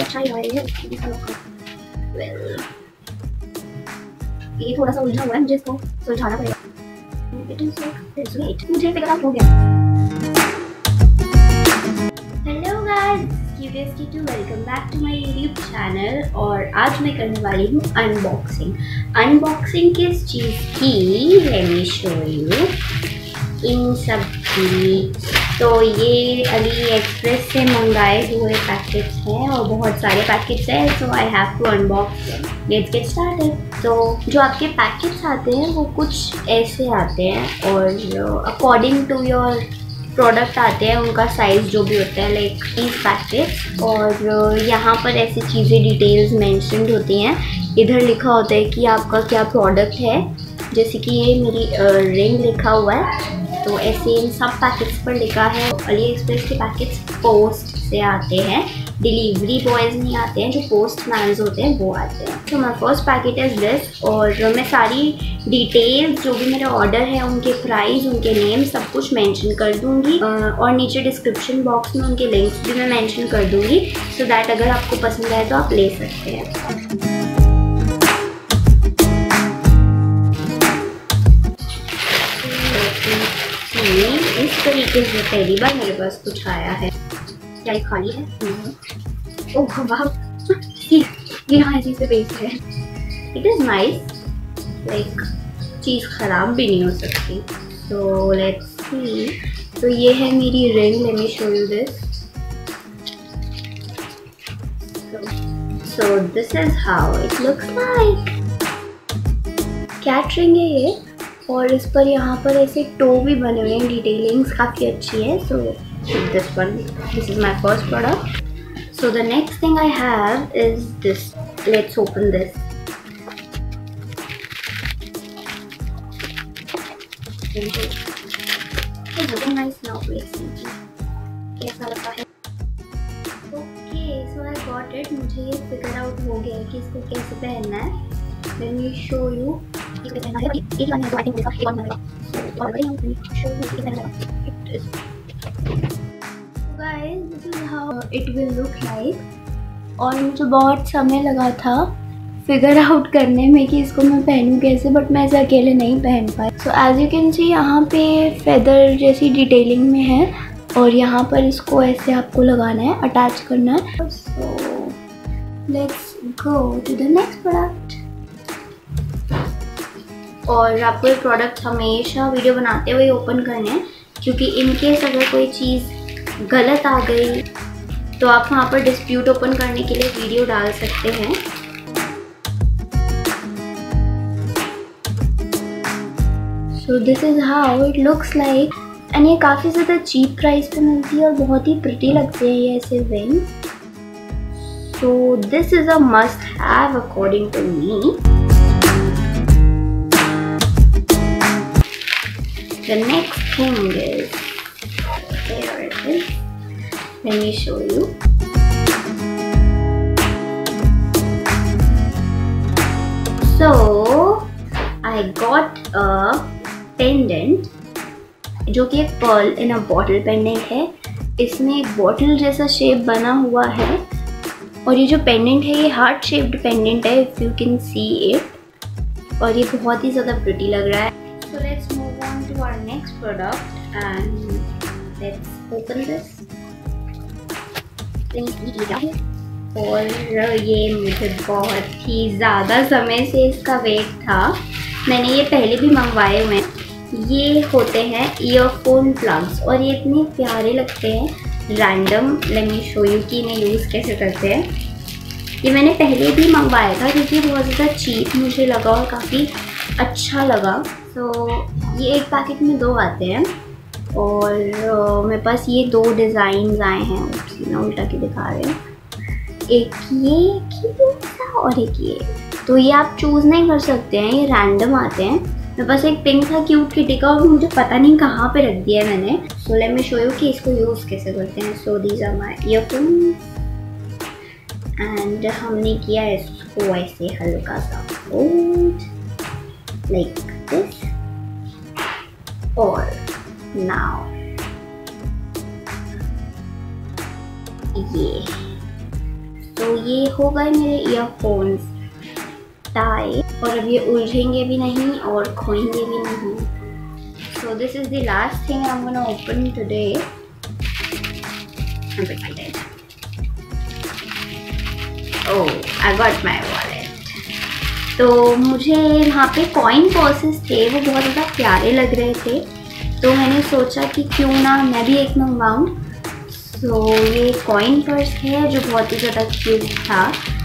अच्छा ही है वेल ये थोड़ा सा उलझा हुआ है, मुझे इसको सुलझाना पड़ेगा। मुझे फिगर आउट हो गया। Hello guys, kittu, welcome back to my YouTube channel. और आज मैं करने वाली हूँ अनबॉक्सिंग किस चीज़ की, लेट मी शो यू। इन सब की तो ये अली एक्सप्रेस से मंगाए हुए पैकेट्स हैं और बहुत सारे पैकेट्स हैं, so I have to unbox. Let's get started. तो जो आपके पैकेट्स आते हैं वो कुछ ऐसे आते हैं और अकॉर्डिंग टू योर प्रोडक्ट आते हैं, उनका साइज़ जो भी होता है, लाइक these पैकेट्स। और यहाँ पर ऐसी चीज़ें डिटेल्स मेंशन्ड होती हैं। इधर लिखा होता है कि आपका क्या प्रोडक्ट है, जैसे कि ये मेरी रिंग लिखा हुआ है, तो ऐसे इन सब पैकेट्स पर लिखा है। अली एक्सप्रेस के पैकेट्स पोस्ट से आते हैं, डिलीवरी बॉयज़ नहीं आते हैं, जो पोस्टमैन्स होते हैं वो आते हैं। तो my first packet is this, और मैं सारी डिटेल्स जो भी मेरा ऑर्डर है, उनके प्राइस, उनके नेम, सब कुछ मेंशन कर दूंगी और नीचे डिस्क्रिप्शन बॉक्स में उनके लिंक्स भी मैं मेंशन कर दूंगी, सो दैट अगर आपको पसंद आए तो आप ले सकते हैं। इस तरीके से पहली बार मेरे पास कुछ आया है। क्या ये खाली है? ओह वाह, ये हाँ इसी से बेस्ड है। इट इज़ नाइस, लाइक चीज़ ख़राब भी नहीं हो सकती। So let's see. तो ये है मेरी ring, let me show you this. So this is how it looks like. Cat ring है ये, और इस पर यहाँ पर ऐसे टो भी बने हुए हैं, डिटेलिंग्स काफ़ी अच्छी है। So this is my first product. So the next thing I have is this. Let's open this. कैसा लगता है? Okay, so I got it. मुझे ये फिगर आउट हो गया है कि इसको कैसे पहनना है। Let me show you. It will look like. और मुझे बहुत समय लगा था फिगर आउट करने में कि इसको मैं पहनूं कैसे, बट मैं इसे अकेले नहीं पहन पाई। So as you can see यहाँ पे फेदर जैसी डिटेलिंग में है, और यहाँ पर इसको ऐसे आपको लगाना है, अटैच करना है। So let's go to the next product. और आपको ये प्रोडक्ट हमेशा वीडियो बनाते हुए ओपन करने हैं, क्योंकि इनकेस अगर कोई चीज़ गलत आ गई तो आप वहाँ पर डिस्प्यूट ओपन करने के लिए वीडियो डाल सकते हैं। So this is how it looks like. And ये काफ़ी ज़्यादा चीप प्राइस पे मिलती है और बहुत ही प्रिटी लगते हैं ये ऐसे ring. So this is a must have according to me. The next thing is, there it is. Let me show you. So I got a pendant, जो कि एक pearl in a bottle pendant है। इसमें एक bottle जैसा shape बना हुआ है, और ये जो पेंडेंट है ये हार्ट शेप्ड पेंडेंट है, if you can see it, और ये बहुत ही ज़्यादा प्रिटी लग रहा है। So let's move on to our next product and let's open this. और ये मुझे बहुत ही ज़्यादा समय से इसका वेट था। मैंने ये पहले भी मंगवाए हुए हैं। ये होते हैं ईयरफोन प्लग्स, और ये इतने प्यारे लगते हैं, random. Let me show you कि इन्हें यूज़ कैसे करते हैं। ये मैंने पहले भी मंगवाया था क्योंकि बहुत ज़्यादा चीप मुझे लगा और काफ़ी अच्छा लगा। तो ये एक पैकेट में 2 आते हैं, और मेरे पास ये 2 डिज़ाइंस आए हैं। मैं उल्टा के दिखा रहे हैं, एक ये क्यूट सा और एक ये। तो ये आप चूज़ नहीं कर सकते हैं, ये रैंडम आते हैं। मेरे पास एक पिंक था क्यूट किटी का, और मुझे पता नहीं कहाँ पे रख दिया है मैंने। So let me show you कि इसको यूज़ कैसे करते हैं। So these are my earphones, and हमने किया इसको ऐसे हल्का सा फोल्ड लाइक दिस। और नाउ ये तो ये हो गए मेरे ईयरफोन्स टाई, और अब ये उलझेंगे भी नहीं और खोएंगे भी नहीं। So this is the last thing I'm gonna open today. I'm excited. Oh, I got my wallet. तो मुझे यहाँ पे कॉइन पर्सेस थे, वो बहुत ज़्यादा प्यारे लग रहे थे, तो मैंने सोचा कि क्यों ना मैं भी एक मंगवाऊँ। तो ये कॉइन पर्स है जो बहुत ही ज़्यादा क्यूट था,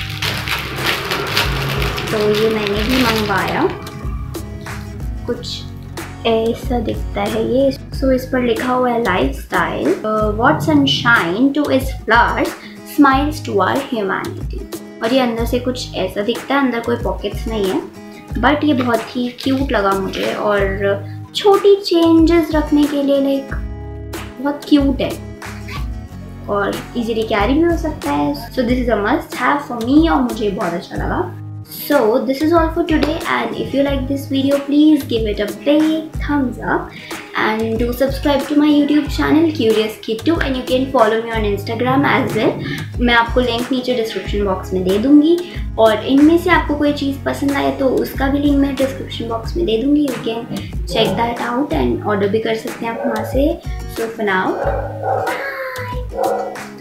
तो ये मैंने भी मंगवाया। कुछ ऐसा दिखता है ये। सो इस पर लिखा हुआ है lifestyle, what sunshine to is flowers, smiles to our humanity. और ये अंदर से कुछ ऐसा दिखता है, अंदर कोई पॉकेट्स नहीं है, बट ये बहुत ही क्यूट लगा मुझे, और छोटी चेंजेस रखने के लिए लाइक बहुत क्यूट है और इजीली कैरी भी हो सकता है। So this is a must have for me, और मुझे बहुत अच्छा लगा। So this is all for today, and if you like this video, please give it a big thumbs up and do subscribe to my YouTube channel Curious Kittu, and you can follow me on Instagram as well. मैं आपको link नीचे description box में दे दूँगी, और इनमें से आपको कोई चीज़ पसंद आए तो उसका भी लिंक मैं डिस्क्रिप्शन बॉक्स में दे दूँगी। You can check that out and order भी कर सकते हैं आप वहाँ से। So for now, bye.